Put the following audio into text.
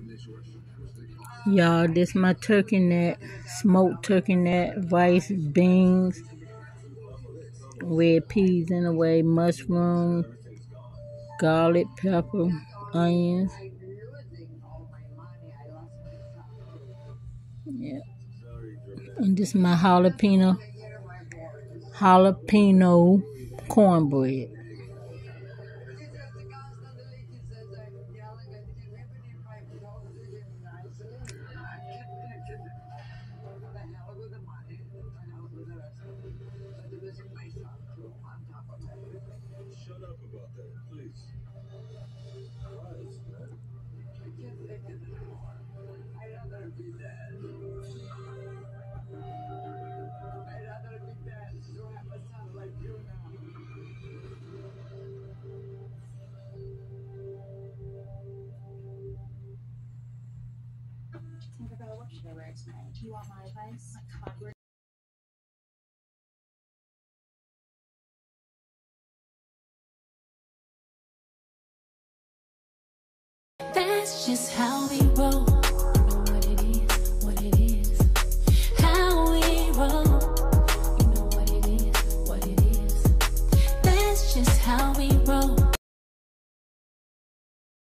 Y'all, this my turkey neck, smoked turkey neck, rice, beans, red peas in a way, mushroom, garlic, pepper, onions. Yeah. And this my jalapeno cornbread. That's just how we roll.